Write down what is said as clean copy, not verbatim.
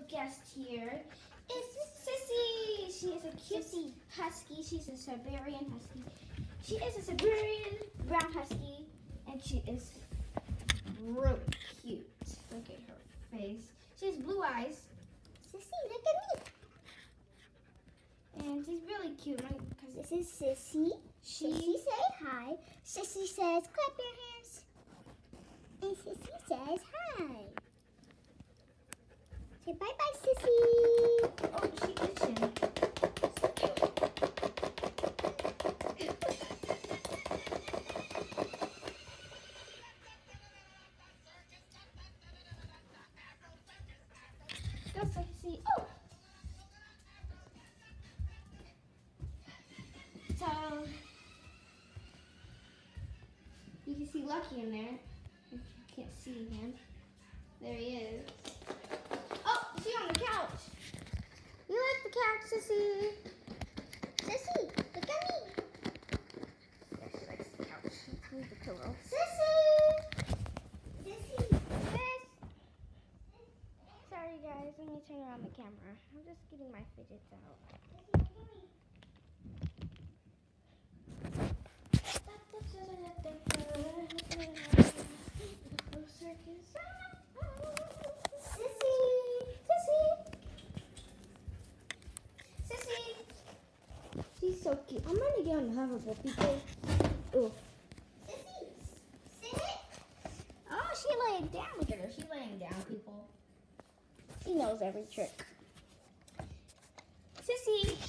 guest here is Sissy. She is a cute husky. She's a Siberian husky. She is a Siberian brown husky, and she is really cute. Look at her face. She has blue eyes. Sissy, look at me. And she's really cute. This is Sissy. Sissy say hi. Sissy says clap your hands. And Sissy says hi. Say bye-bye, Sissy. Oh, she itching. Go, Sissy. Oh! So, you can see Lucky in there. If you can't see him. There he is. Oh, she's on the couch. You like the couch, Sissy? Sissy, look at me. Yeah, she likes the couch. Let's move the pillow. Sissy! Sissy! Sis! Sorry guys, let me turn around the camera. I'm just getting my fidgets out. She's so cute. I'm gonna get on the hoverboard because. Ooh. Sissy! Sit! Oh, she laying down. Look at her. She's laying down, people. She knows every trick. Sissy!